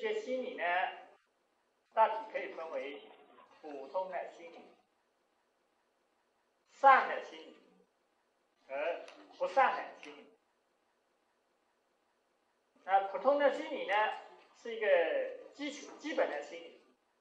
些心理呢，大体可以分为普通的心理、善的心理和不善的心理。那普通的心理呢，是一个基本的心理。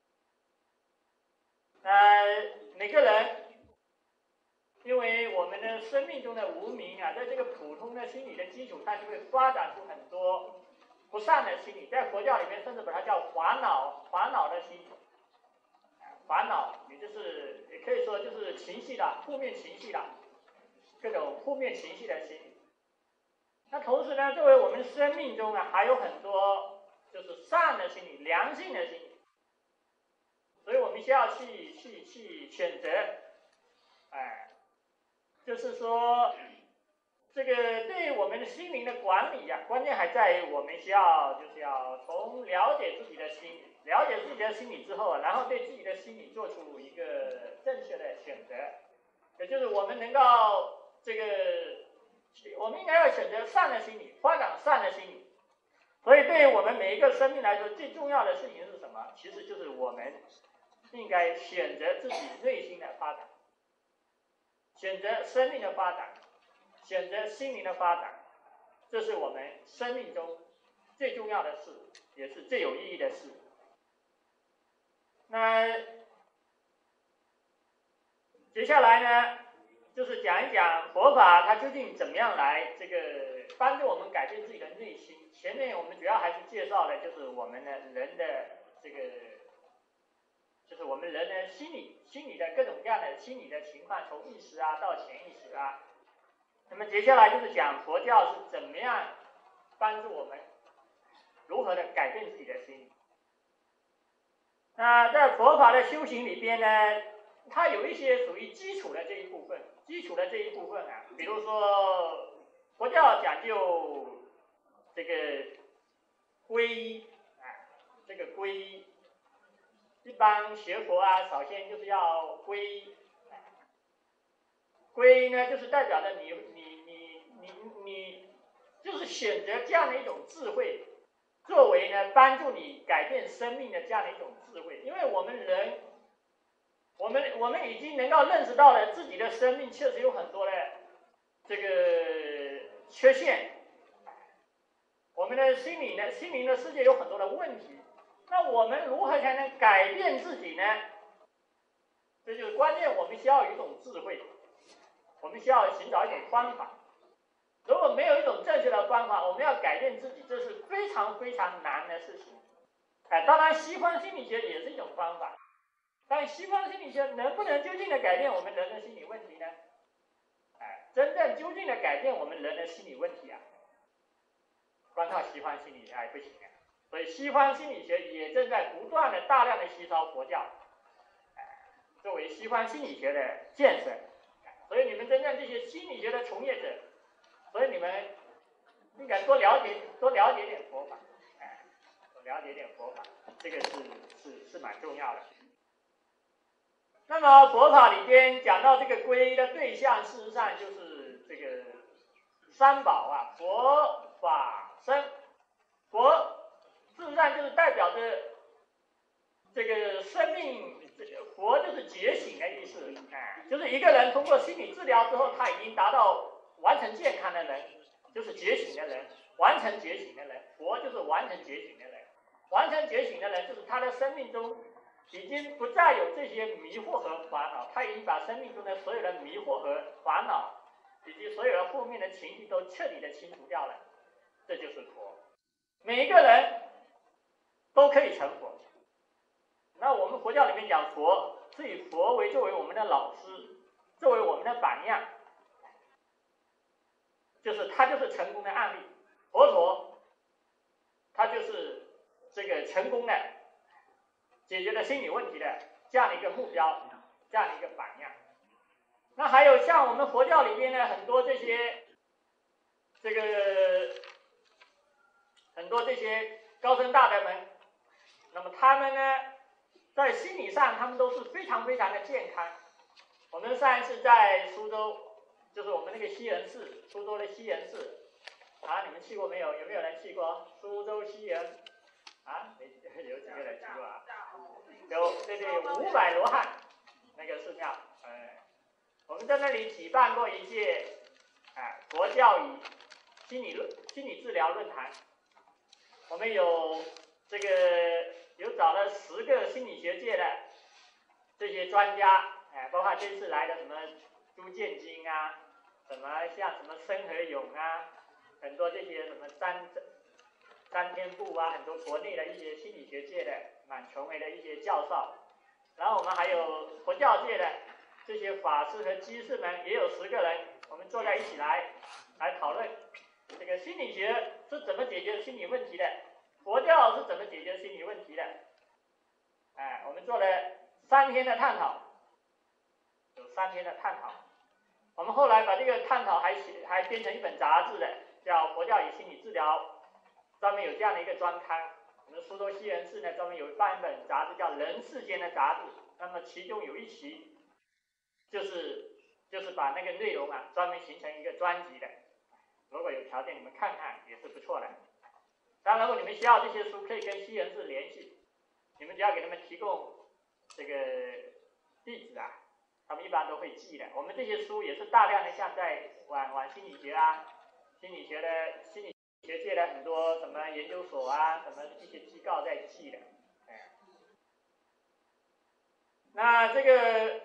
每个人，因为我们的生命中的无明啊，在这个普通的心理的基础，它就会发展出很多不善的心理，在佛教里面甚至把它叫烦恼的心理。烦恼也可以说就是情绪的负面情绪的各种负面情绪的心理。那同时呢，作为我们生命中啊，还有很多就是善的心理、良性的心理，所以我们需要去选择，就是说，这个对于我们的心灵的管理啊，关键还在于我们要从了解自己的心理之后啊，然后对自己的心理做出一个正确的选择，也就是我们能够我们应该要选择善的心理，发展善的心理。所以对于我们每一个生命来说，最重要的事情是什么？其实就是我们应该选择自己内心的发展，选择生命的发展，选择心灵的发展，这是我们生命中最重要的事，也是最有意义的事。那接下来呢，就是讲一讲佛法它究竟怎么样来帮助我们改变自己的内心。前面我们主要还是介绍了就是我们的人的就是我们人的心理的各种各样的心理的情况，从意识啊到潜意识啊。那么接下来就是讲佛教是怎么样帮助我们如何的改变自己的心理。那在佛法的修行里边呢，它有一些属于基础的这一部分啊，比如说佛教讲究皈依这个皈依，一般学佛啊，首先就是要皈依。皈依呢，就是代表着你就是选择这样的一种智慧，作为呢帮助你改变生命的这样的一种智慧。因为我们人，我们已经能够认识到了自己的生命确实有很多的缺陷，我们的心灵的世界有很多的问题。那我们如何才能改变自己呢？这就是关键，我们需要有一种智慧，我们需要寻找一种方法。如果没有一种正确的方法，我们要改变自己，这是非常非常难的事情。当然西方心理学也是一种方法，但西方心理学能不能究竟的改变我们人的心理问题呢？真正究竟的改变我们人的心理问题啊，光靠西方心理学还不行啊。所以西方心理学也正在不断的大量的吸收佛教，作为西方心理学的建设。所以你们真正这些心理学的从业者，所以你们应该多了解点佛法，多了解点佛法，这个是蛮重要的。那么佛法里边讲到这个皈依的对象，事实上就是这个三宝啊，佛法僧。佛事实上就是代表着这个生命，佛就是觉醒的意思，就是一个人通过心理治疗之后，他已经达到完成健康的人，就是觉醒的人，完成觉醒的人。佛就是完成觉醒的人，完成觉醒的人就是他的生命中已经不再有这些迷惑和烦恼，他已经把生命中的所有的迷惑和烦恼以及所有的负面的情绪都彻底的清除掉了，这就是佛。每一个人都可以成佛。那我们佛教里面讲佛，是以佛作为我们的老师，作为我们的榜样，他就是成功的案例。佛陀他就是成功的解决了心理问题的这样的一个目标，这样的一个榜样。那还有像我们佛教里边呢，很多这些高僧大德们，那么他们呢，在心理上他们都是非常非常的健康。我们上一次在苏州，就是我们那个西仁寺，苏州的西仁寺，你们去过没有？有没有人去过苏州西仁？ 啊，有几个人去过啊？对，500罗汉那个寺庙，我们在那里举办过一届佛教与心理治疗论坛，我们有找了10个心理学界的这些专家，包括这次来的什么朱建金啊，什么申和勇啊，很多这些什么詹天部啊，很多国内的一些心理学界的蛮权威的一些教授，然后我们还有佛教界的这些法师和居士们，也有10个人，我们坐在一起来讨论这个心理学是怎么解决心理问题的，佛教是怎么解决心理问题的。我们做了3天的探讨，有3天的探讨。我们后来把这个探讨还编成一本杂志的，叫《佛教与心理治疗》，专门有这样的一个专刊。我们苏州西园寺呢，专门有办一本杂志叫《人世间》的杂志，那么其中有一期就是把那个内容专门形成一个专辑的。如果有条件，你们看看也是不错的。当然，如果你们需要这些书，可以跟西园寺联系，你们只要给他们提供这个地址他们一般都会寄的。我们这些书也是大量的像在往心理学心理学界的很多什么研究所什么一些机构在寄的。那这个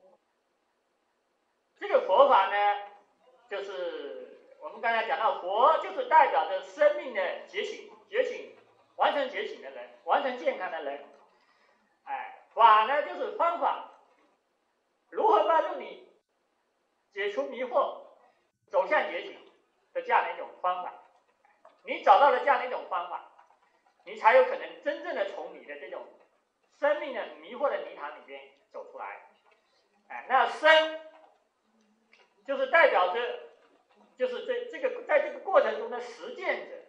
佛法呢，就是我们刚才讲到，佛就是代表着生命的觉醒，完成觉醒的人，完成健康的人。法呢就是方法，如何帮助你解除迷惑，走向觉醒的这样的一种方法。你找到了这样的一种方法，你才有可能真正的从你的这种生命的迷惑的泥潭里边走出来。那生就是代表着，就是在这个过程中的实践者。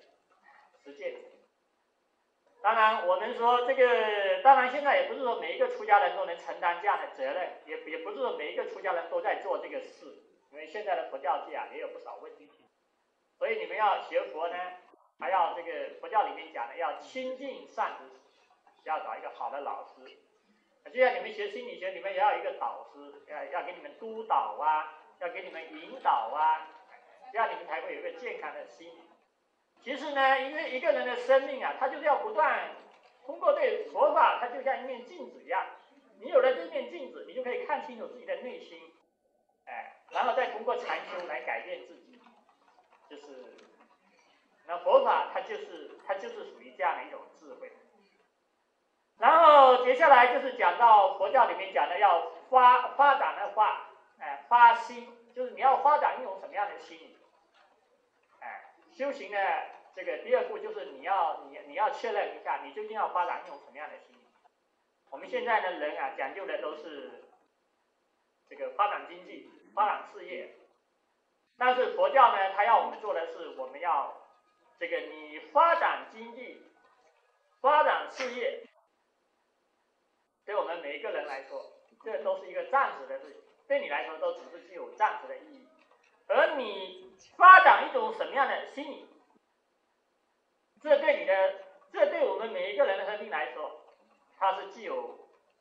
当然，我们说当然现在也不是说每一个出家人都能承担这样的责任，也不是说每一个出家人都在做这个事，因为现在的佛教界也有不少问题。所以你们要学佛呢，还要佛教里面讲的要亲近善知识，要找一个好的老师。就像你们学心理学，你们也要有一个导师，要给你们督导要给你们引导这样你们才会有一个健康的心理。其实呢，因为一个人的生命他就是要不断通过对佛法，它就像一面镜子一样。你有了这面镜子，你就可以看清楚自己的内心，然后再通过禅修来改变自己。那佛法它就是属于这样的一种智慧。然后接下来就是讲到佛教里面讲的要发展的发心，就是你要发展一种什么样的心理。修行呢，第2步就是你要确认一下，你究竟要发展一种什么样的心理。我们现在的人讲究的都是发展经济、发展事业，但是佛教呢，它要我们做的是，我们要你发展经济、发展事业，对我们每一个人来说，这都是一个暂时的事情，对你来说都只是具有暂时的意义。而你发展一种什么样的心理，这对我们每一个人的生命来说，它是具有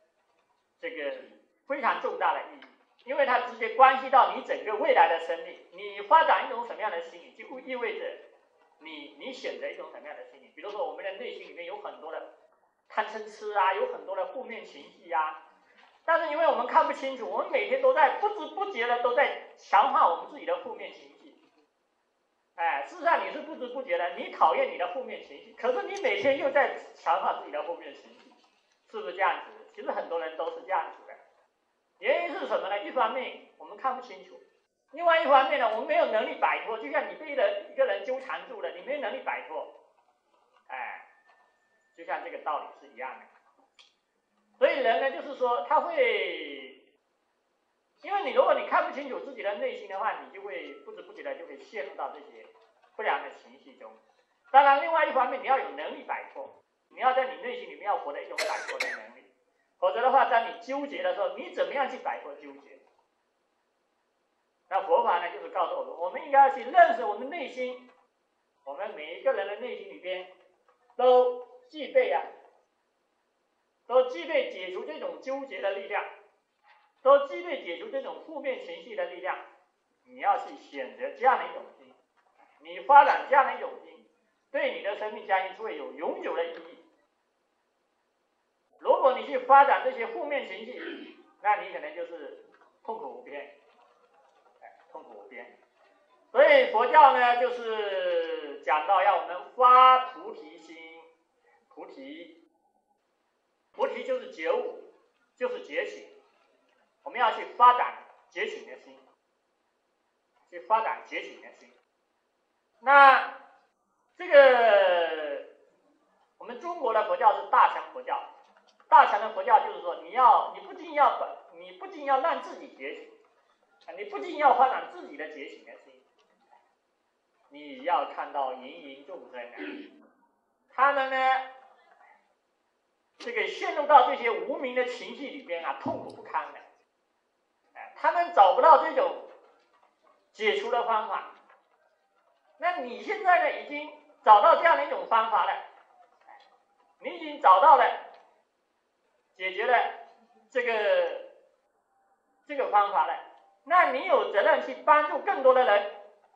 非常重大的意义，因为它直接关系到你整个未来的生命。你发展一种什么样的心理，就意味着你选择一种什么样的心理。比如说我们的内心里面有很多的贪嗔痴有很多的负面情绪但是因为我们看不清楚，我们每天都在不知不觉的都在强化我们自己的负面情绪。事实上你是不知不觉的，你讨厌你的负面情绪，可是你每天又在强化自己的负面情绪，是不是这样子？其实很多人都是这样子的。原因是什么呢？一方面我们看不清楚，另外一方面呢，我们没有能力摆脱。就像你被一个人纠缠住了，你没有能力摆脱，就像这个道理是一样的。所以人呢，就是说他会，因为如果你看不清楚自己的内心的话，你就会不知不觉的就会陷入到这些不良的情绪中。当然，另外一方面你要有能力摆脱，你要在你内心里面要获得一种摆脱的能力，否则的话，当你纠结的时候，你怎么样去摆脱纠结？那佛法呢，就是告诉我们，我们应该要去认识我们内心，我们每一个人的内心里边都具备啊，都具备解除这种纠结的力量，都具备解除这种负面情绪的力量。你要去选择这样的一种心，你发展这样的一种心，对你的生命将会有永久的意义。如果你去发展这些负面情绪，那你可能就是痛苦无边，痛苦无边。所以佛教呢，就是讲到要我们发菩提心，菩提就是觉悟，就是觉醒，我们要去发展觉醒的心，去发展觉醒的心。那这个我们中国的佛教是大乘佛教，大乘的佛教就是说，你不仅要让自己觉醒，你不仅要发展自己的觉醒的心，你要看到芸芸众生啊，他们呢，这个陷入到这些无明的情绪里边啊，痛苦不堪的，他们找不到这种解除的方法。那你现在呢，已经找到这样的一种方法了，你已经找到了解决了这个方法了，那你有责任去帮助更多的人，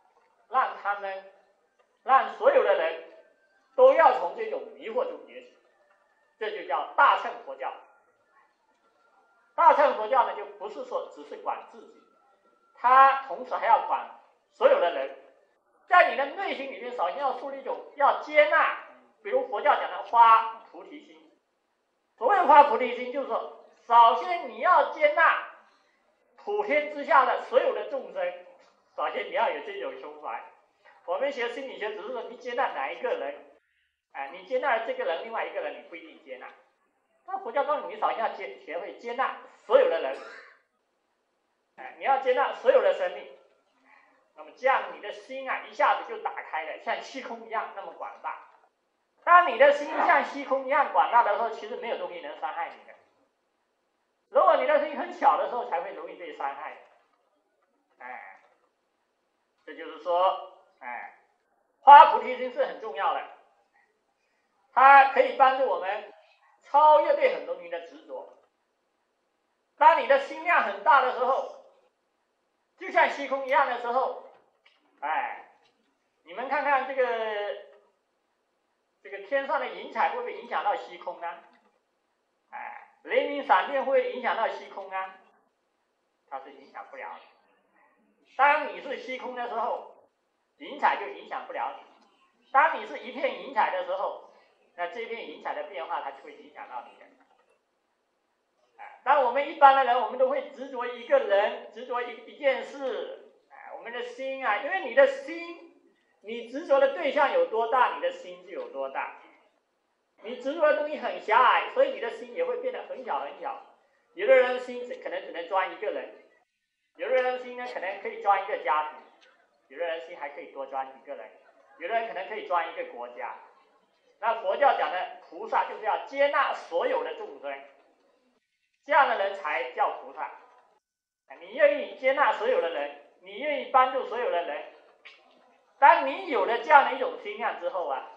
让所有的人都要从这种迷惑中觉醒，这就叫大乘佛教。大乘佛教呢，就不是说只是管自己，它同时还要管所有的人。在你的内心里面，首先要树立一种要接纳，比如佛教讲的发菩提心。所谓发菩提心，就是说，首先你要接纳普天之下的所有的众生，首先你要有这种胸怀。我们学心理学只是说你接纳哪一个人，你接纳了这个人，另外一个人你不一定接纳。那佛教告诉你，首先要学会接纳所有的人，你要接纳所有的生命。那么这样你的心啊，一下子就打开了，像虚空一样那么广大。当你的心像虚空一样广大的时候，其实没有东西能伤害你的。如果你的心很小的时候，才会容易被伤害。这就是说，发菩提心是很重要的，它可以帮助我们超越对很多东西的执着。当你的心量很大的时候，就像虚空一样的时候，你们看看这个天上的云彩会不会影响到虚空呢？雷鸣闪电会不会影响到虚空呢？它是影响不了的。当你是虚空的时候，云彩就影响不了你。当你是一片云彩的时候，那这片云彩的变化它就会影响到你的。当我们一般的人，我们都会执着一个人，执着一件事，我们的心啊，因为你的心，你执着的对象有多大，你的心就有多大。你执着的东西很狭隘，所以你的心也会变得很小很小。有的人的心可能只能装一个人，有的人的心呢可能可以装一个家庭，有的人心还可以多装几个人，有的人可能可以装一个国家。那佛教讲的菩萨就是要接纳所有的众生，这样的人才叫菩萨。你愿意接纳所有的人，你愿意帮助所有的人，当你有了这样的一种心量之后啊，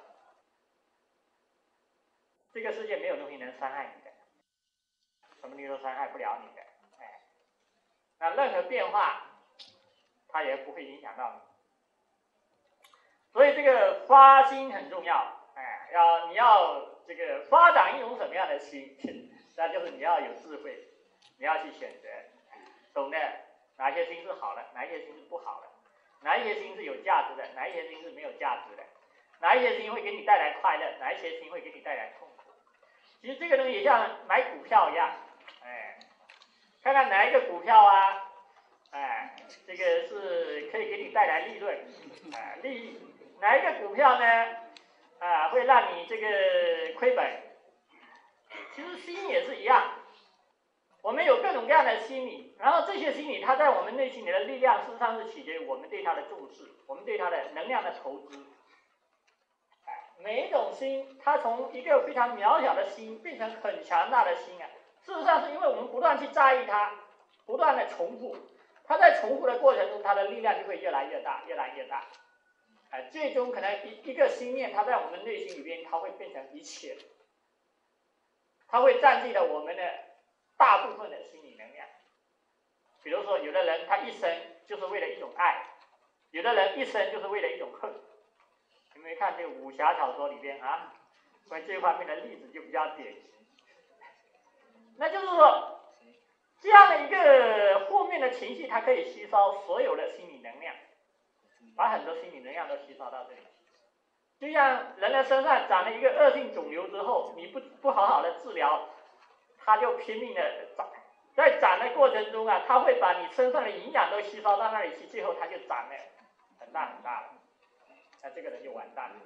这个世界没有东西能伤害你的，什么东西都伤害不了你的。那任何变化它也不会影响到你。所以这个发心很重要，你要这个发展一种什么样的心，那就是你要有智慧，你要去选择，懂得哪些心是好的，哪一些心是不好的，哪一些心是有价值的，哪一些心是没有价值的，哪一些心会给你带来快乐，哪一些心会给你带来痛苦。其实这个东西也像买股票一样，看看哪一个股票啊，这个是可以给你带来利润，利益，哪一个股票呢，会让你这个亏本。其实心也是一样，我们有各种各样的心理，然后这些心理它在我们内心里的力量，事实上是取决于我们对它的重视，我们对它的能量的投资。每一种心，它从一个非常渺小的心变成很强大的心啊，事实上是因为我们不断去在意它，不断的重复，它在重复的过程中，它的力量就会越来越大，越来越大。 最终可能一个心念，它在我们内心里边，它会变成一切，它会占据了我们的大部分的心理能量。比如说，有的人他一生就是为了一种爱，有的人一生就是为了一种恨。有没有看这个武侠小说里边啊？关于这方面的例子就比较典型。那就是说，这样的一个负面的情绪，它可以吸收所有的心理能量，把很多心理能量都吸收到这里。就像人的身上长了一个恶性肿瘤之后，你不好好的治疗，它就拼命的长。在长的过程中啊，它会把你身上的营养都吸收到那里去，最后它就长得很大很大了，那这个人就完蛋了。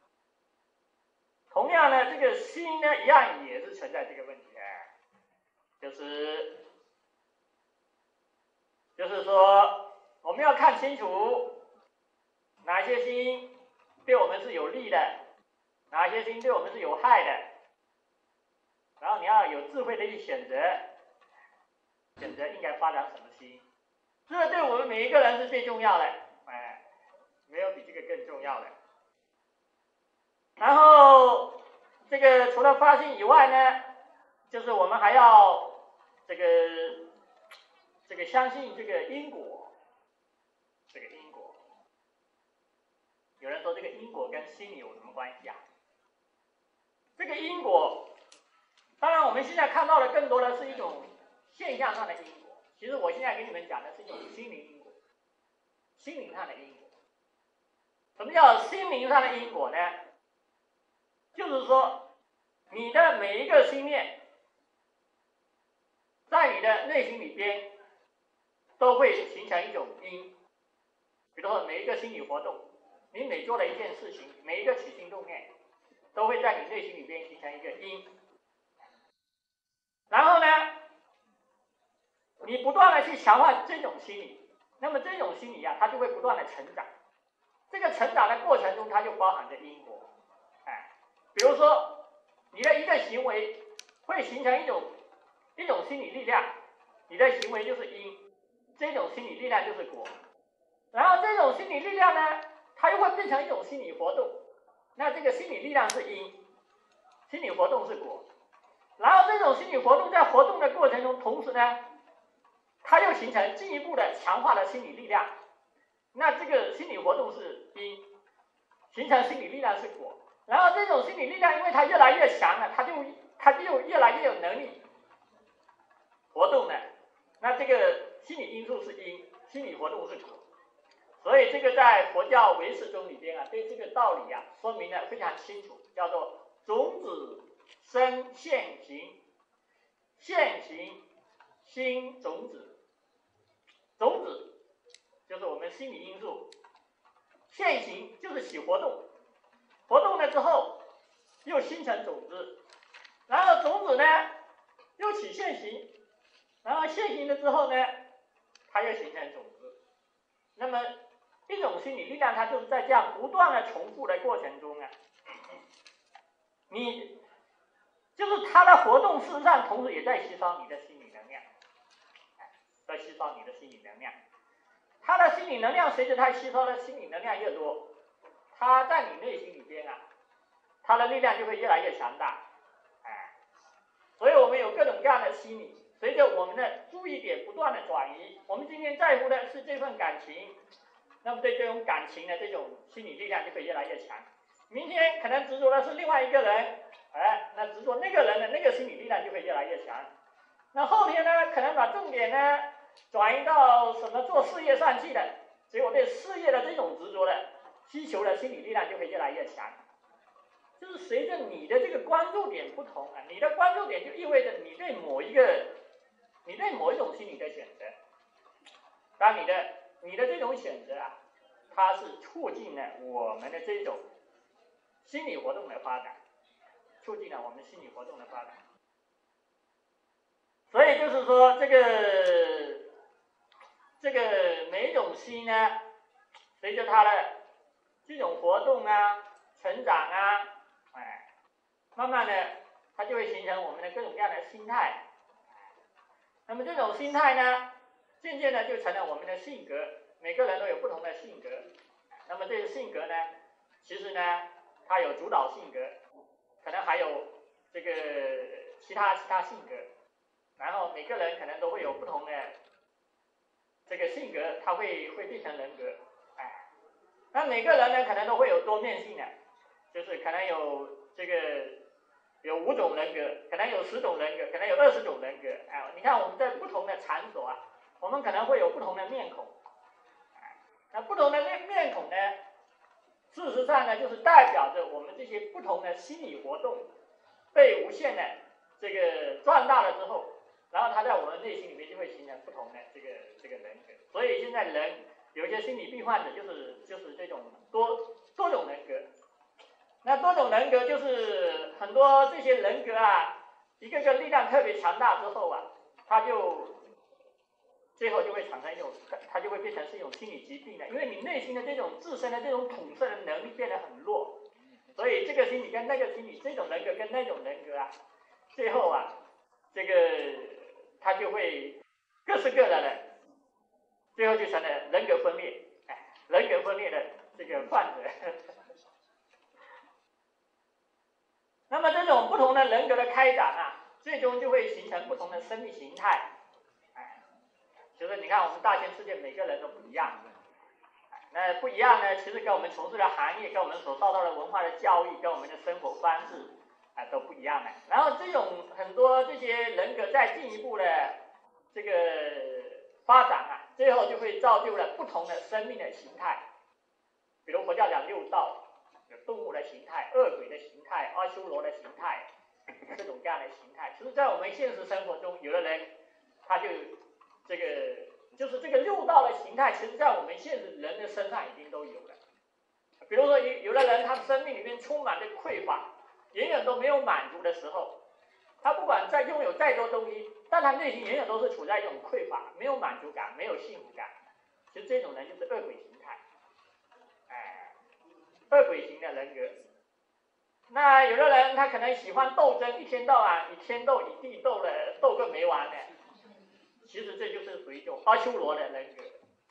同样呢，这个心呢一样也是存在这个问题，就是说我们要看清楚哪些心对我们是有利的，哪些心对我们是有害的，然后你要有智慧的去选择应该发展什么心，这对我们每一个人是最重要的，没有比这个更重要的。然后这个除了发心以外呢，就是我们还要这个相信这个因果，这个因果。有人说这个因果跟心理有什么关系啊？这个因果，当然我们现在看到的更多的是一种现象上的因果，其实我现在给你们讲的是一种心灵因果，心灵上的因果。什么叫心灵上的因果呢？就是说，你的每一个心念，在你的内心里边，都会形成一种因。比如说每一个心理活动，你每做的一件事情，每一个起心动念，都会在你内心里边形成一个因。然后呢，你不断的去强化这种心理，那么这种心理啊，它就会不断的成长。这个成长的过程中，它就包含着因果。比如说，你的一个行为会形成一种心理力量，你的行为就是因，这种心理力量就是果。然后这种心理力量呢，它又会变成一种心理活动，那这个心理力量是因，心理活动是果。然后这种心理活动在活动的过程中，同时呢，它又形成进一步的强化的心理力量，那这个心理活动是因，形成心理力量是果。然后这种心理力量，因为它越来越强了，它就越来越有能力活动了。那这个心理因素是因，心理活动是果。所以这个在佛教唯识宗里边啊，对这个道理啊说明的非常清楚，叫做种子生现行，现行心种子。种子就是我们心理因素，现行就是起活动。活动了之后，又形成种子，然后种子呢又起现行，然后现行了之后呢，它又形成种子。那么一种心理力量，它就是在这样不断的重复的过程中啊，你就是它的活动，事实上同时也在吸收你的心理能量，在吸收你的心理能量。它的心理能量随着它吸收的心理能量越多，它在你内心里边啊，它的力量就会越来越强大，所以我们有各种各样的心理，随着我们的注意点不断的转移，我们今天在乎的是这份感情，那么对这种感情的这种心理力量就会越来越强。明天可能执着的是另外一个人，那执着那个人的那个心理力量就会越来越强。那后天呢，可能把重点呢转移到什么做事业上去的，结果对事业的这种执着的需求的心理力量就会越来越强。就是随着你的这个关注点不同啊，你的关注点就意味着你对某一种心理的选择。当你的这种选择啊，它是促进了我们的这种心理活动的发展，促进了我们心理活动的发展。所以就是说，这个每一种心呢，随着它的这种活动啊、成长啊，慢慢的它就会形成我们的各种各样的心态。那么这种心态呢，渐渐的就成了我们的性格。每个人都有不同的性格， 那么这个性格呢，其实呢，它有主导性格，可能还有这个其他性格，然后每个人可能都会有不同的这个性格，它会变成人格，哎，那每个人呢可能都会有多面性的，就是可能有这个有5种人格，可能有10种人格，可能有20种人格，哎，你看我们在不同的场所啊，我们可能会有不同的面孔，那不同的面孔呢，事实上呢，就是代表着我们这些不同的心理活动被无限的这个壮大了之后，然后它在我们内心里面就会形成不同的这个人格。所以现在人有一些心理病患者就是这种多种人格。那多种人格就是很多这些人格啊，一个个力量特别强大之后啊，他就最后就会产生一种，它就会变成是一种心理疾病的，因为你内心的这种自身的这种统摄的能力变得很弱，所以这个心理跟那个心理，这种人格跟那种人格啊，最后啊，这个他就会各是各的了，最后就成了人格分裂，人格分裂的这个患者。那么这种不同的人格的开展啊，最终就会形成不同的生命形态。就是你看我们大千世界每个人都不一样，那不一样呢，其实跟我们从事的行业、跟我们所受到的文化的教育、跟我们的生活方式都不一样的。然后这种很多这些人格再进一步的这个发展啊，最后就会造就了不同的生命的形态。比如佛教讲六道，有动物的形态、恶鬼的形态、阿修罗的形态，各种各样的形态。其实，在我们现实生活中，有的人他就就是这个六道的形态，其实在我们现实人的身上已经都有了。比如说，有的人他生命里面充满着匮乏，永远都没有满足的时候，他不管再拥有再多东西，但他内心永远都是处在一种匮乏，没有满足感，没有幸福感。其实这种人就是恶鬼形态，恶鬼型的人格。那有的人他可能喜欢斗争，一天到晚以天斗以地斗的斗个没完的。其实这就是属于一种阿修罗的人格，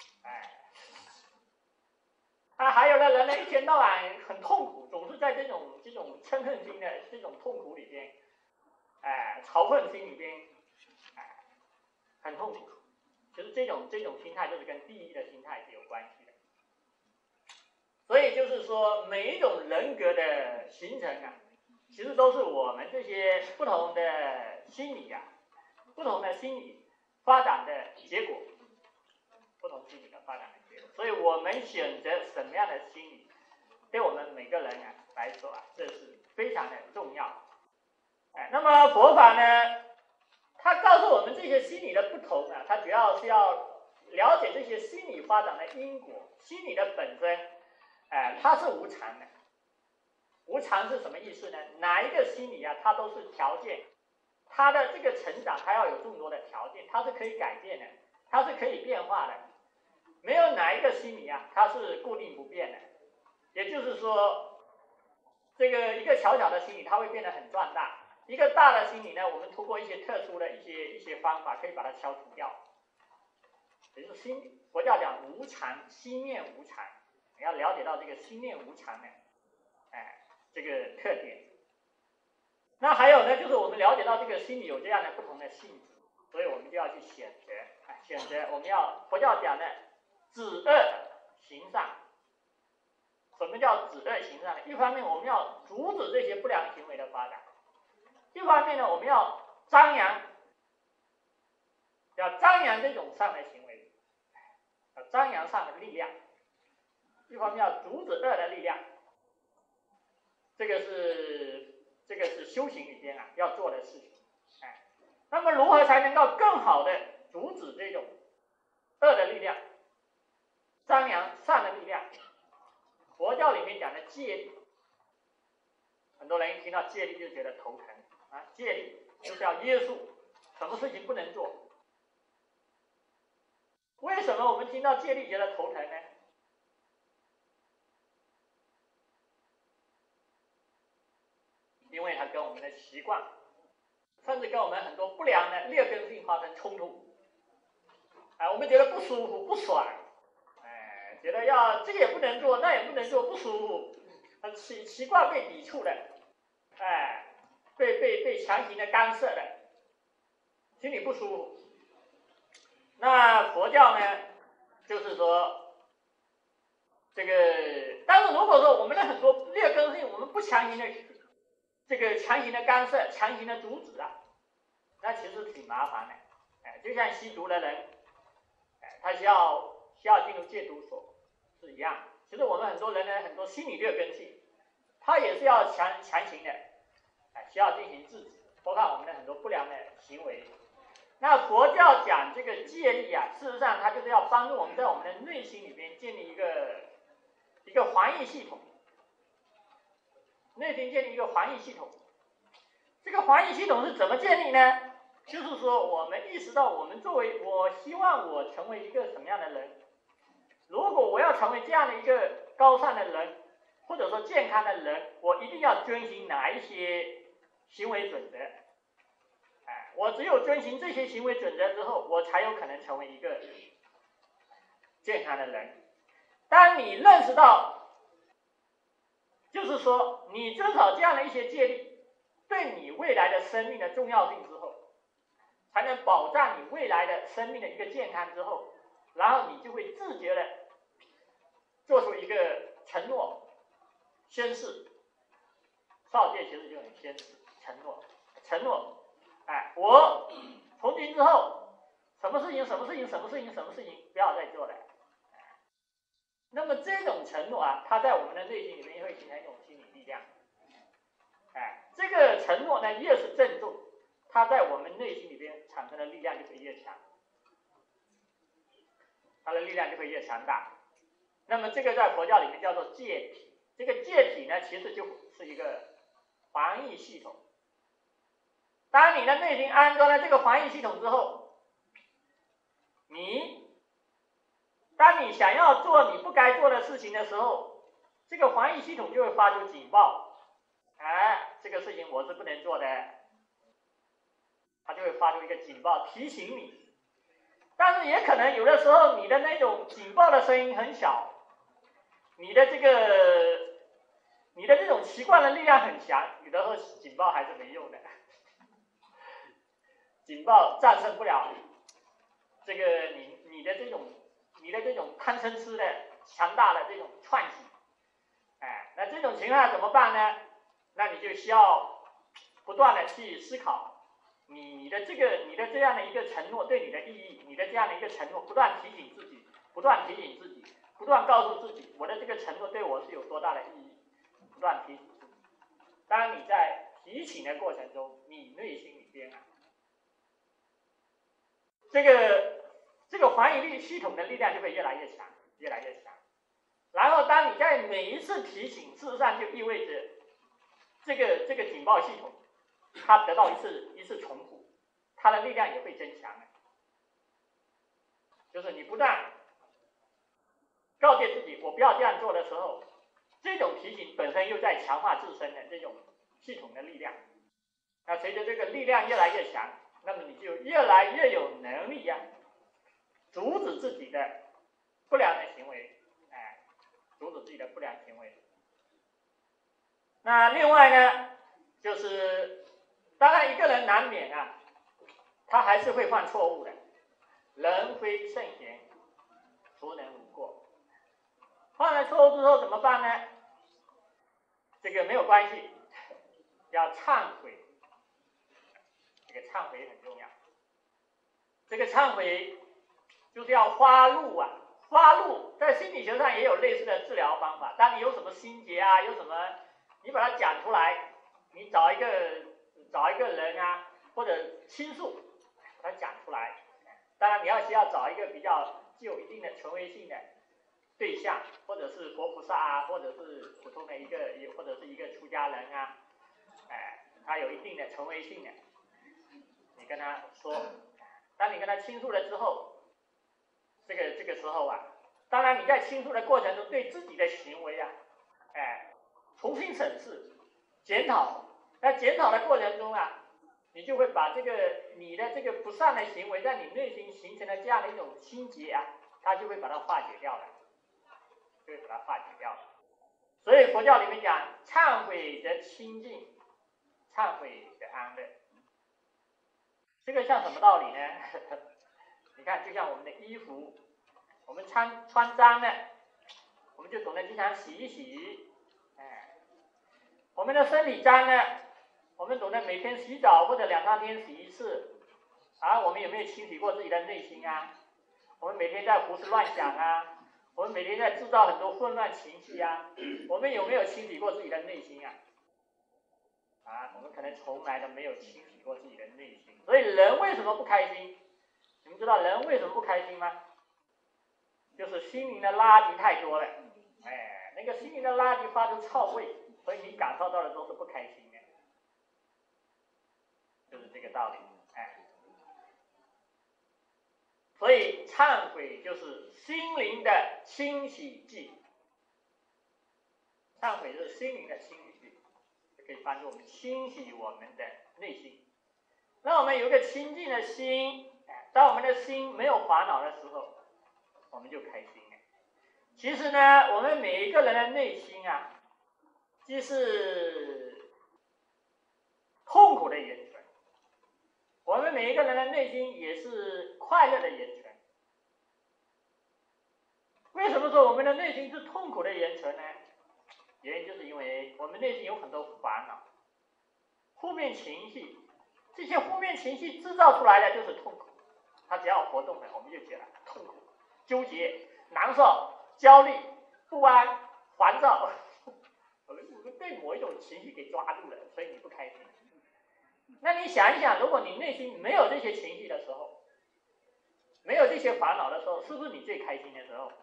还有的人呢，一天到晚很痛苦，总是在这种嗔恨心的这种痛苦里边，仇恨心里边，很痛苦。其实这种心态就是跟地狱的心态是有关系的。所以就是说，每一种人格的形成啊，其实都是我们这些不同的心理啊，不同的心理发展的结果，不同心理的发展的结果。所以我们选择什么样的心理，对我们每个人啊来说啊，这是非常的重要。那么佛法呢，它告诉我们这些心理的不同啊，它主要是要了解这些心理发展的因果，心理的本身，它是无常的。无常是什么意思呢？哪一个心理啊，它都是条件。它的这个成长，它要有众多的条件，它是可以改变的，它是可以变化的，没有哪一个心理啊，它是固定不变的。也就是说，这个一个小小的心理，它会变得很壮大；一个大的心理呢，我们通过一些特殊的一些方法，可以把它消除掉。也就是佛教讲无常，心念无常，你要了解到这个心念无常的，这个特点。那还有呢，就是我们了解到这个心理有这样的不同的性质，所以我们就要去选择，我们要佛教讲的止恶行善。什么叫止恶行善呢？一方面我们要阻止这些不良行为的发展，一方面呢我们要张扬这种善的行为，要张扬善的力量，一方面要阻止恶的力量。这个是修行里边啊要做的事情。那么如何才能够更好的阻止这种恶的力量，张扬善的力量？佛教里面讲的戒律，很多人一听到戒律就觉得头疼啊，戒律就是要约束，什么事情不能做。为什么我们听到戒律觉得头疼呢？因为它跟我们的习惯，甚至跟我们很多不良的劣根性发生冲突，我们觉得不舒服、不爽， 觉得要这个也不能做，那也不能做，不舒服，习惯被抵触的，被强行的干涉的，心里不舒服。那佛教呢，就是说，但是如果说我们的很多劣根性，我们不强行的干涉，强行的阻止啊，那其实挺麻烦的。就像吸毒的人，他需要进入戒毒所是一样。其实我们很多人呢，很多心理劣根性，他也是要强行的，需要进行制止，包括我们的很多不良的行为。那佛教讲这个戒律啊，事实上它就是要帮助我们在我们的内心里边建立一个防御系统，内心建立一个防御系统。这个防御系统是怎么建立呢？就是说我们意识到我希望我成为一个什么样的人，如果我要成为这样的一个高尚的人，或者说健康的人，我一定要遵循哪一些行为准则。我只有遵循这些行为准则之后，我才有可能成为一个健康的人。当你认识到，就是说你遵守这样的一些戒律，对你未来的生命的重要性之后，才能保障你未来的生命的一个健康之后，然后你就会自觉的做出一个承诺、宣誓。少戒其实就是宣誓、承诺。我从今之后，什么事情不要再做了。那么这种承诺啊，它在我们的内心里面会形成一种心理力量。这个承诺呢，越是郑重，它在我们内心里边产生的力量就会越强，它的力量就会越强大。那么这个在佛教里面叫做戒体。这个戒体呢，其实就是一个防御系统。当你的内心安装了这个防御系统之后，当你想要做你不该做的事情的时候，这个防御系统就会发出警报，这个事情我是不能做的，它就会发出一个警报提醒你。但是也可能有的时候你的那种警报的声音很小，你的这种习惯的力量很强，有的时候警报还是没用的，警报战胜不了你的这种贪嗔痴的强大的这种串习。那这种情况怎么办呢？那你就需要不断的去思考你的这样的一个承诺对你的意义，你的这样的一个承诺不断提醒自己，不断告诉自己，我的这个承诺对我是有多大的意义，不断提醒自己。当你在提醒的过程中，你内心里边这个防御力系统的力量就会越来越强。然后当你在每一次提醒，事实上就意味着这个警报系统它得到一次重复，它的力量也会增强的。就是你不断告诫自己我不要这样做的时候，这种提醒本身又在强化自身的这种系统的力量。那随着这个力量越来越强，那么你就越来越有能力阻止自己的不良的行为，那另外呢，就是当然一个人难免他还是会犯错误的，人非圣贤，孰能无过？犯了错误之后怎么办呢？这个没有关系，要忏悔。这个忏悔很重要。这个忏悔就是要发怒在心理学上也有类似的治疗方法。当你有什么心结有什么，你把它讲出来，你找一个人或者倾诉，把它讲出来。当然你需要找一个比较具有一定的权威性的对象，或者是佛菩萨或者是普通的或者是一个出家人他有一定的权威性的，你跟他说。当你跟他倾诉了之后，这个时候当然你在倾诉的过程中对自己的行为重新审视检讨。在检讨的过程中你就会把你的这个不善的行为在你内心形成的这样的一种心结它就会把它化解掉了。 就会把它化解掉了。所以佛教里面讲，忏悔得清净，忏悔得安乐。这个像什么道理呢？你看，就像我们的衣服，我们穿脏了，我们就懂得经常洗一洗。我们的身体脏了，我们懂得每天洗澡或者2、3天洗一次。我们有没有清洗过自己的内心啊？我们每天在胡思乱想啊，我们每天在制造很多混乱情绪啊，我们有没有清洗过自己的内心啊？我们可能从来都没有清洗过自己的内心。所以人为什么不开心？你们知道人为什么不开心吗？就是心灵的垃圾太多了。那个心灵的垃圾发出臭味，所以你感受到的都是不开心的，就是这个道理。所以忏悔就是心灵的清洗剂，忏悔是心灵的清洗剂，可以帮助我们清洗我们的内心，让我们有一个清净的心。当我们的心没有烦恼的时候，我们就开心了。其实呢，我们每一个人的内心既是痛苦的源泉，我们每一个人的内心也是快乐的源泉。为什么说我们的内心是痛苦的源泉呢？原因就是因为我们内心有很多烦恼、负面情绪，这些负面情绪制造出来的就是痛苦。它只要活动了，我们就觉得痛苦、纠结、难受、焦虑、不安、烦躁。我们被某一种情绪给抓住了，所以你不开心。那你想一想，如果你内心没有这些情绪的时候，没有这些烦恼的时候，是不是你最开心的时候？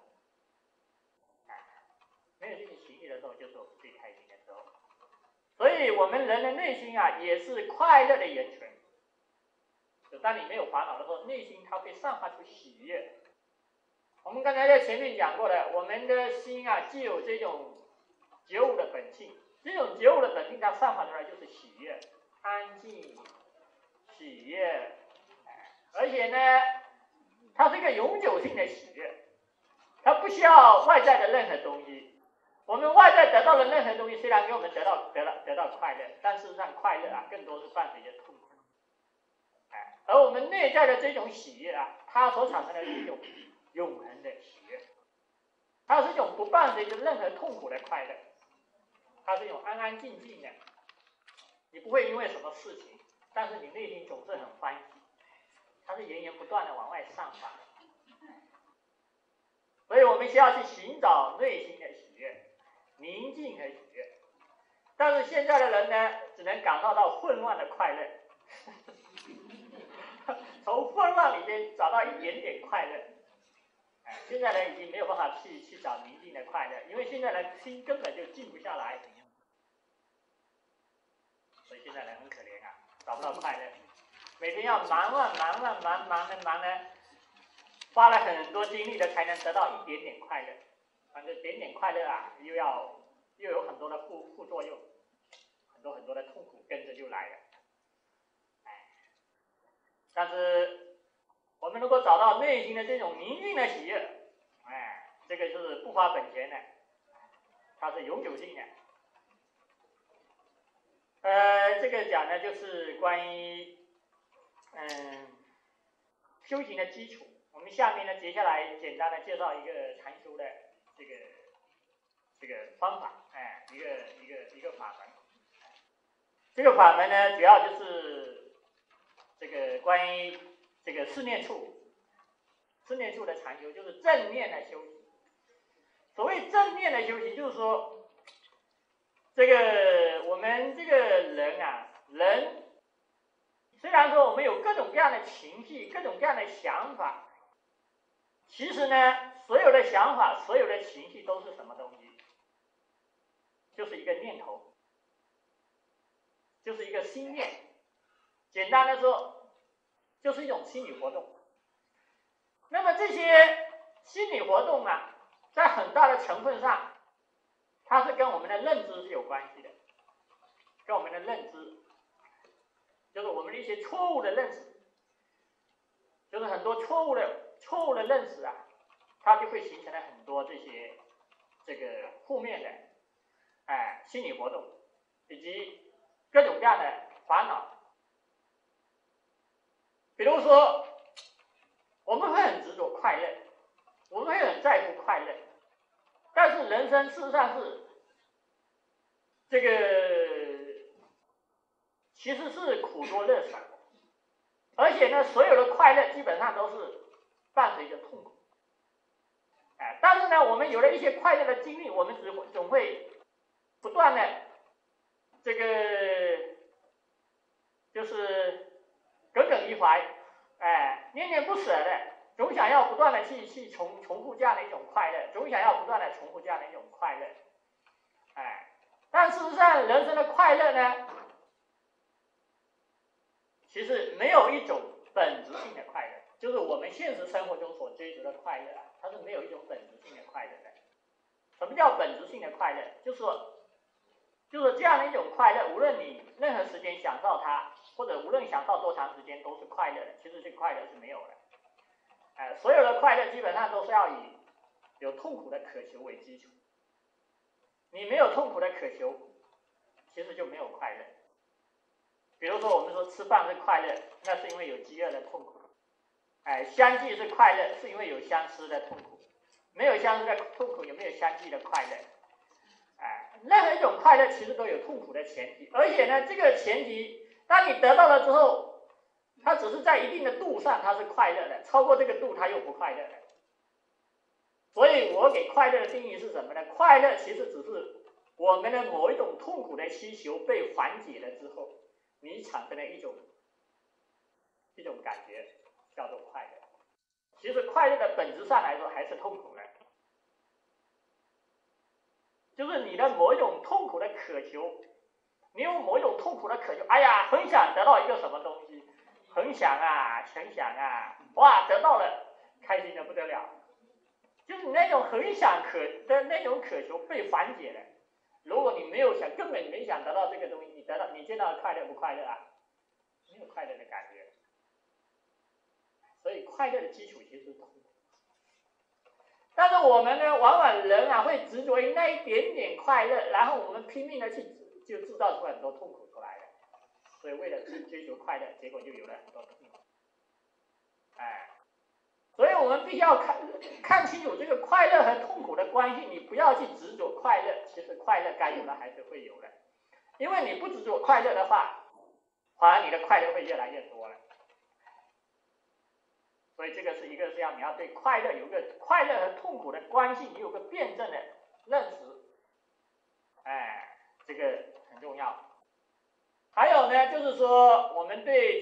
没有这些情绪的时候，就是我们最开心的时候。所以我们人的内心也是快乐的源泉。就当你没有烦恼的时候，内心它会散发出喜悦。我们刚才在前面讲过的，我们的心既有这种觉悟的本性，这种觉悟的本性它散发出来就是喜悦、安静、喜悦，而且呢，它是一个永久性的喜悦，它不需要外在的任何东西。我们外在得到的任何东西，虽然给我们得到快乐，但事实上快乐更多是伴随着痛苦。而我们内在的这种喜悦它所产生的是一种永恒的喜悦，它是一种不伴随着任何痛苦的快乐，它是一种安安静静的，你不会因为什么事情，但是你内心总是很欢喜，它是源源不断的往外散发。所以我们需要去寻找内心的喜悦、宁静和喜悦。但是现在的人呢，只能感受到混乱的快乐。从混乱里面找到一点点快乐。现在人已经没有办法去找宁静的快乐，因为现在人心根本就静不下来，所以现在人很可怜找不到快乐，每天要忙的，花了很多精力的才能得到一点点快乐，反正点点快乐又有很多的副作用，很多的痛苦跟着就来了。但是我们如果找到内心的这种宁静的喜悦，这个是不花本钱的，它是永久性的。这个讲的就是关于修行的基础。我们下面呢，接下来简单的介绍一个禅修的这个方法，一个法门。这个法门呢，主要就是这个关于这个四念处的禅修，就是正念的修行。所谓正念的修行，就是说，这个我们这个人虽然说我们有各种各样的情绪、各种各样的想法，其实呢，所有的想法、所有的情绪都是什么东西？就是一个念头，就是一个心念。简单的说，就是一种心理活动。那么这些心理活动在很大的成分上，它是跟我们的认知是有关系的，跟我们的认知，就是我们的一些错误的认识，就是很多错误的认识它就会形成了很多这些这个负面的心理活动，以及各种各样的烦恼。比如说，我们会很执着快乐，我们会很在乎快乐，但是人生事实上是这个其实是苦多乐少，而且呢，所有的快乐基本上都是伴随着痛苦。但是呢，我们有了一些快乐的经历，我们总会不断的这个就是耿耿于怀，念念不舍的，总想要不断的去重复这样的一种快乐，总想要不断的重复这样的一种快乐，但事实上，人生的快乐呢，其实没有一种本质性的快乐，就是我们现实生活中所追求的快乐，它是没有一种本质性的快乐的。什么叫本质性的快乐？就是这样的一种快乐，无论你任何时间享受它，或者无论享受多长时间都是快乐的。其实这个快乐是没有的。所有的快乐基本上都是要以有痛苦的渴求为基础。你没有痛苦的渴求，其实就没有快乐。比如说我们说吃饭是快乐，那是因为有饥饿的痛苦。相聚是快乐，是因为有相思的痛苦。没有相思的痛苦，有没有相聚的快乐？任何一种快乐其实都有痛苦的前提，而且呢，这个前提，当你得到了之后，它只是在一定的度上它是快乐的，超过这个度它又不快乐的。所以我给快乐的定义是什么呢？快乐其实只是我们的某一种痛苦的需求被缓解了之后，你产生了一种感觉，叫做快乐。其实快乐的本质上来说还是痛苦的，就是你的某一种痛苦的渴求，你有某一种痛苦的渴求，哎呀，很想得到一个什么东西，很想哇，得到了，开心的不得了。就是你那种很想的那种渴求被缓解了。如果你没有根本没想得到这个东西，你见到快乐不快乐啊？没有快乐的感觉。所以快乐的基础其实是痛苦。但是我们呢，往往人会执着于那一点点快乐，然后我们拼命的去就制造出很多痛苦出来了。所以为了追求快乐，结果就有了很多痛苦。所以我们必须要看清楚这个快乐和痛苦的关系，你不要去执着快乐，其实快乐该有的还是会有的。因为你不执着快乐的话，反而你的快乐会越来越多了。所以这个是一个是你要对快乐有个快乐和痛苦的关系，你有个辩证的认识，这个很重要。还有呢，就是说我们对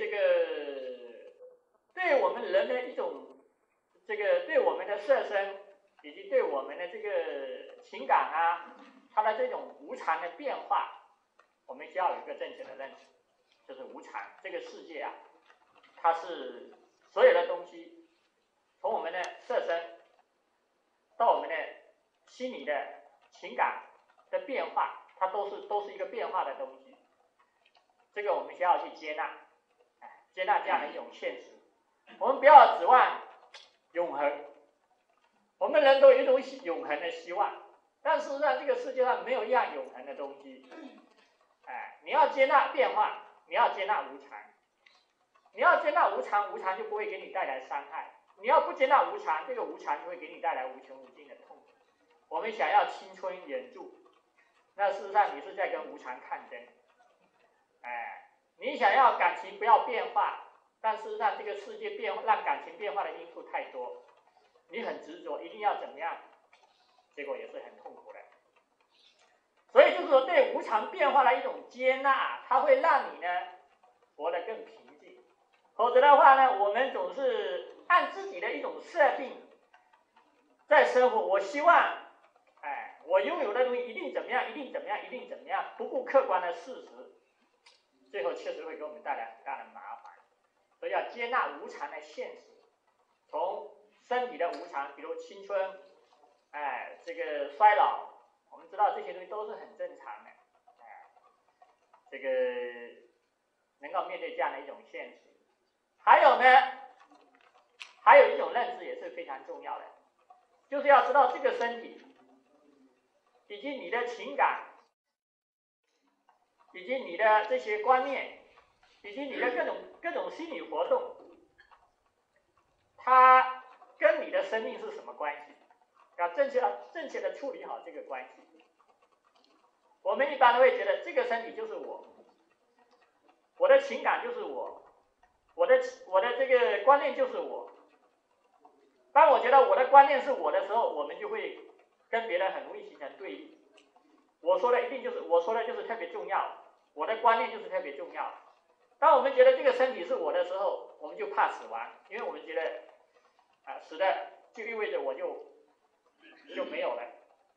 我们人的一种对我们的色身以及对我们的这个情感它的这种无常的变化，我们需要有一个正确的认识，就是无常。这个世界它是所有的东西，从我们的色身到我们的心理的情感的变化，它都是一个变化的东西。这个我们需要去接纳这样的一种现实。我们不要指望永恒，我们人都有一种永恒的希望，但事实上这个世界上没有一样永恒的东西。你要接纳变化，你要接纳无常。你要接纳无常，无常就不会给你带来伤害。你要不接纳无常，这个无常就会给你带来无穷无尽的痛苦。我们想要青春永驻，那事实上你是在跟无常抗争。你想要感情不要变化，但事实上这个世界让感情变化的因素太多，你很执着一定要怎么样，结果也是很痛苦的。所以就是说对无常变化的一种接纳，它会让你呢活得更平静。否则的话呢，我们总是按自己的一种设定在生活。我希望我拥有的东西一定怎么样，一定怎么样，一定怎么样，不顾客观的事实，最后确实会给我们带来很大的麻烦。所以要接纳无常的现实，从身体的无常，比如青春，这个衰老，我们知道这些东西都是很正常的，这个能够面对这样的一种现实。还有呢，还有一种认知也是非常重要的，就是要知道这个身体以及你的情感，以及你的这些观念，以及你的各种心理活动，它跟你的生命是什么关系？要正确的处理好这个关系。我们一般都会觉得这个身体就是我，我的情感就是我，我的这个观念就是我。当我觉得我的观念是我的时候，我们就会跟别人很容易形成对立。我说的就是特别重要，我的观念就是特别重要。当我们觉得这个身体是我的时候，我们就怕死亡，因为我们觉得死的就意味着我就没有了。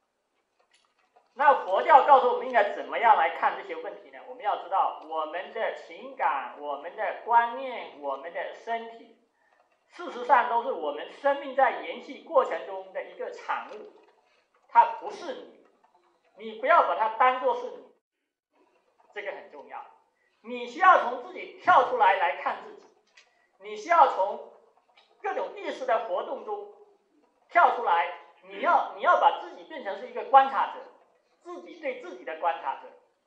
那佛教告诉我们应该怎么样来看这些问题呢？我们要知道，我们的情感、我们的观念、我们的身体，事实上都是我们生命在延续过程中的一个产物，它不是你，你不要把它当作是你，这个很重要。你需要从自己跳出来看自己，你需要从各种意识的活动中跳出来，你要把自己变成是一个观察者，自己对自己的观察者，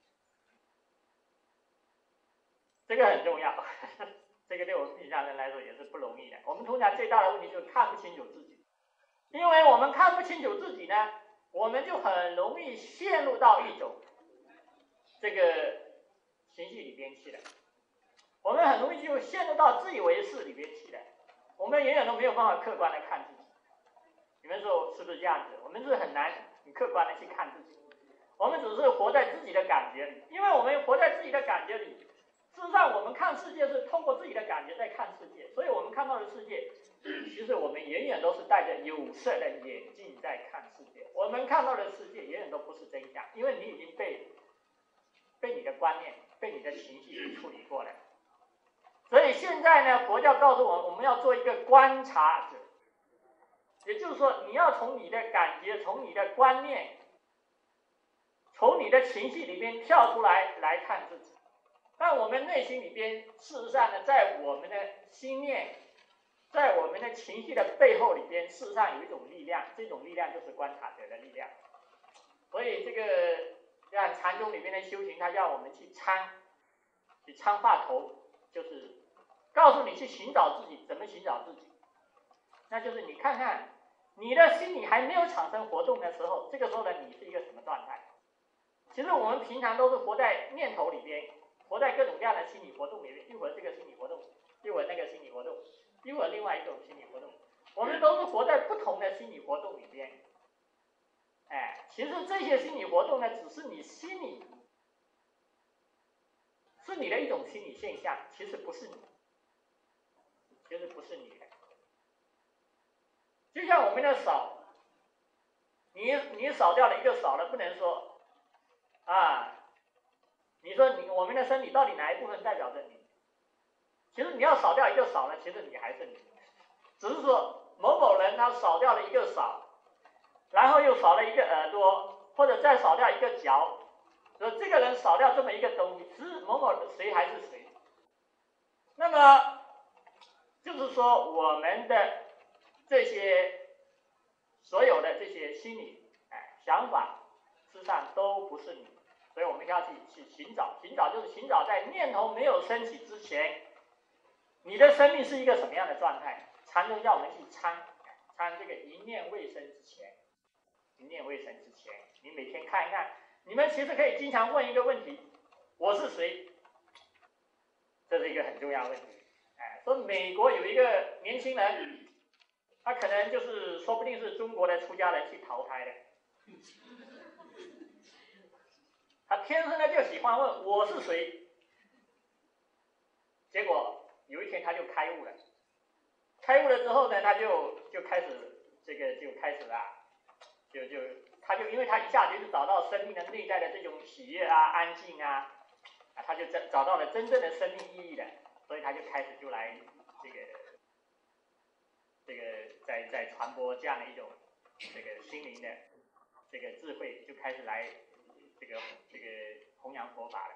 这个很重要。这个对我们平常人来说也是不容易的。我们通常最大的问题就是看不清楚自己，因为我们看不清楚自己呢，我们就很容易陷入到一种这个情绪里边去了，我们很容易就陷入到自以为是里边去了，我们永远都没有办法客观的看自己。你们说是不是这样子？我们是很难很客观的去看自己，我们只是活在自己的感觉里，因为我们活在自己的感觉里，事实上我们看世界是通过自己的感觉在看世界，所以我们看到的世界，其实我们远远都是戴着有色的眼镜在看世界，我们看到的世界远远都不是真相，因为你已经被你的观念、被你的情绪处理过了。所以现在呢，佛教告诉我们要做一个观察者，也就是说，你要从你的感觉、从你的观念、从你的情绪里边跳出来看自己。但我们内心里边，事实上呢，在我们的心念、在我们的情绪的背后里边，事实上有一种力量，这种力量就是观察者的力量。所以这个像禅宗里边的修行，他叫我们去参话头，就是告诉你去寻找自己，怎么寻找自己？那就是你看看你的心理还没有产生活动的时候，这个时候呢，你是一个什么状态？其实我们平常都是活在念头里边，活在各种各样的心理活动里面，一会儿这个心理活动，一会儿那个心理活动，一会儿另外一种心理活动，我们都是活在不同的心理活动里边。其实这些心理活动呢，只是你心里是你的一种心理现象，其实不是你，其实不是你的。就像我们的扫，你扫掉了一个扫了，不能说你说我们的身体到底哪一部分代表着你？其实你要扫掉一个扫呢，其实你还是你，只是说某某人他扫掉了一个扫，然后又扫了一个耳朵，或者再扫掉一个脚，说这个人扫掉这么一个东西，其实某某谁还是谁。那么就是说我们的这些所有的这些心理想法，事实上都不是你，所以我们要去寻找，就是寻找在念头没有升起之前，你的生命是一个什么样的状态？禅宗叫我们去参这个一念未生之前，一念未生之前，你每天看一看，你们其实可以经常问一个问题：我是谁？这是一个很重要的问题。说美国有一个年轻人，他可能就是说不定是中国的出家人去投胎的，他天生的就喜欢问我是谁，结果有一天他就开悟了。开悟了之后呢，他就开始就开始了，他就因为他一下子就找到生命的内在的这种喜悦安静他就找到了真正的生命意义了，所以他就开始就来在传播这样的一种这个心灵的这个智慧，就开始来这个弘扬佛法了。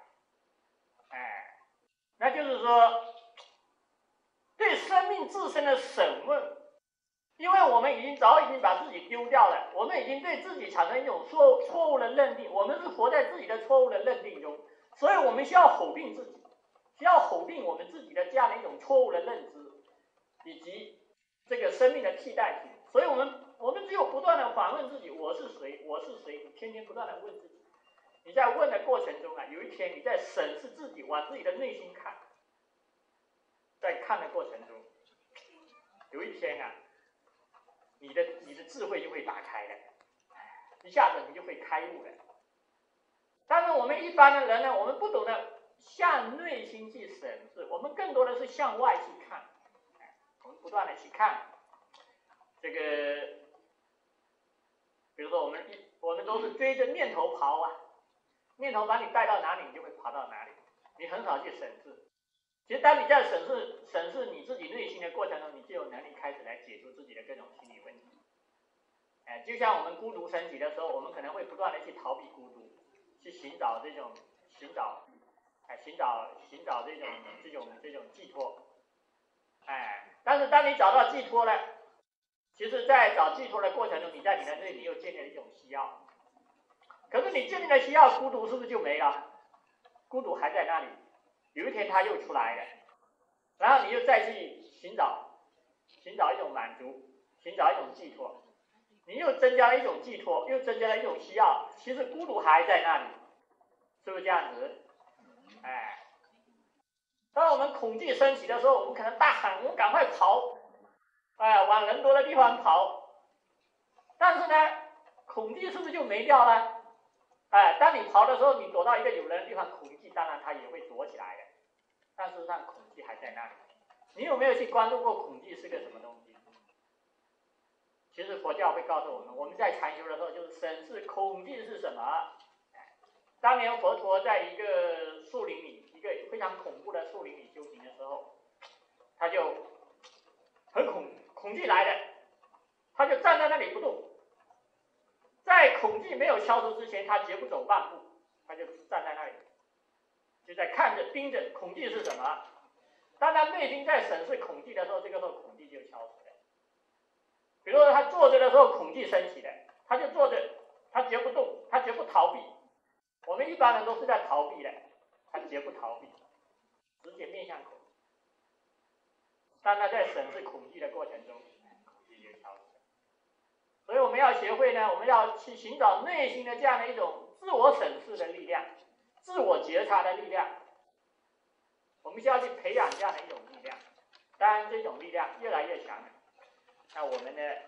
那就是说对生命自身的审问， 因为我们早已经把自己丢掉了，我们已经对自己产生一种错误的认定，我们是活在自己的错误的认定中，所以我们需要否定自己，需要否定我们自己的这样的一种错误的认知，以及这个生命的替代品。所以我们只有不断的反问自己，我是谁，我是谁，你天天不断的问自己。你在问的过程中啊，有一天你在审视自己，往自己的内心看，在看的过程中，有一天啊，你的智慧就会打开了，一下子你就会开悟了。但是我们一般的人呢，我们不懂得向内心去审视，我们更多的是向外去看，我们不断的去看这个，比如说我们都是追着念头跑啊，念头把你带到哪里，你就会跑到哪里，你很少去审视。其实当你在审视你自己内心的过程中，你就有能力开始来解除自己的各种心理问题。就像我们孤独升起的时候，我们可能会不断的去逃避孤独，去寻找这种寄托。但是当你找到寄托了，其实在找寄托的过程中，你在你的内里又建立了一种需要。可是你建立了需要，孤独是不是就没了？孤独还在那里，有一天它又出来了，然后你又再去寻找一种满足，寻找一种寄托，你又增加了一种寄托，又增加了一种需要，其实孤独还在那里，是不是这样子？当我们恐惧升起的时候，我们可能大喊，我们赶快跑，往人多的地方跑。但是呢，恐惧是不是就没掉了？当你跑的时候，你躲到一个有人的地方，恐惧当然它也会躲起来的，但事实上恐惧还在那里。你有没有去关注过恐惧是个什么东西？其实佛教会告诉我们在禅修的时候就是审视恐惧是什么。当年佛陀在一个树林里，一个非常恐怖的树林里修行的时候，他就很恐惧来了，他就站在那里不动。在恐惧没有消除之前，他绝不走半步，他就站在那里，就在看着盯着恐惧是什么。当他内心在审视恐惧的时候，这个时候恐惧就消除了。比如说他坐着的时候恐惧升起了，他就坐着，他绝不动，他绝不逃避。我们一般人都是在逃避的，他绝不逃避，直接面向恐惧。当他在审视恐惧的过程中，恐惧就消失了。所以我们要学会呢，我们要去寻找内心的这样的一种自我审视的力量，自我觉察的力量。我们需要去培养这样的一种力量。当然，这种力量越来越强了，那我们的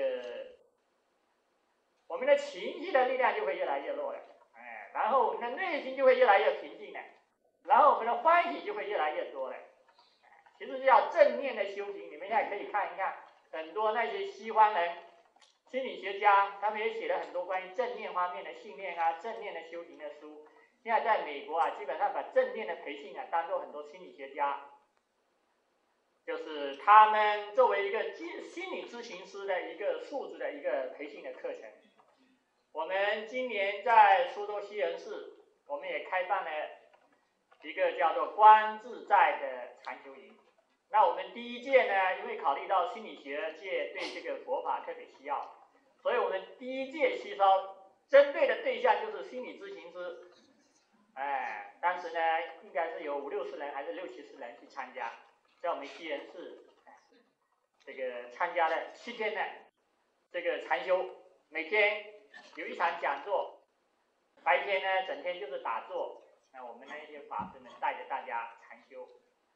我们的情绪的力量就会越来越弱了，然后我们的内心就会越来越平静了，然后我们的欢喜就会越来越多了。其实叫正念的修行，你们现在可以看一看，很多那些西方人、心理学家，他们也写了很多关于正念方面的训练啊、正念的修行的书。现在在美国啊，基本上把正念的培训啊，当做很多心理学家，就是他们作为一个心理咨询师的一个素质的一个培训的课程。我们今年在苏州西人市，我们也开办了一个叫做观自在的禅修营。那我们第一届呢，因为考虑到心理学界对这个佛法特别需要，所以我们第一届吸收针对的对象就是心理咨询师。当时呢，应该是有50-60人还是60-70人去参加，在我们西人市这个参加了7天的这个禅修，每天有一场讲座，白天呢整天就是打坐。那我们那些法师们带着大家禅修，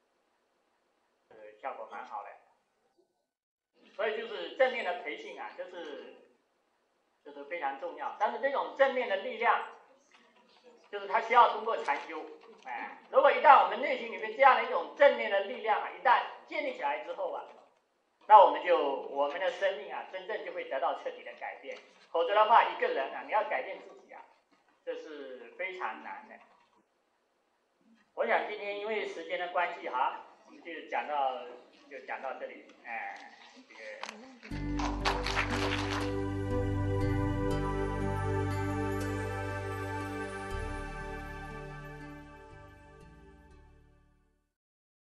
效果蛮好的。所以就是正面的培训啊，就是非常重要。但是这种正面的力量，就是它需要通过禅修。如果一旦我们内心里面这样的一种正面的力量啊，一旦建立起来之后啊，那我们的生命啊，真正就会得到彻底的改变。否则的话，一个人啊，你要改变自己啊，这是非常难的。我想今天因为时间的关系哈，我们就讲到这里，这个。